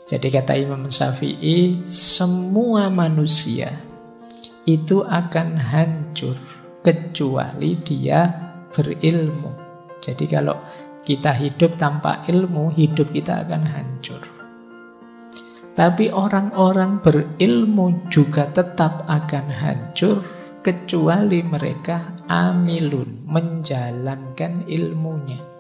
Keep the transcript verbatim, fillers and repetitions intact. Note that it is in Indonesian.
Jadi kata Imam Syafi'i, semua manusia itu akan hancur kecuali dia berilmu. Jadi kalau kita hidup tanpa ilmu, hidup kita akan hancur. Tapi orang-orang berilmu juga tetap akan hancur kecuali mereka amilun, menjalankan ilmunya.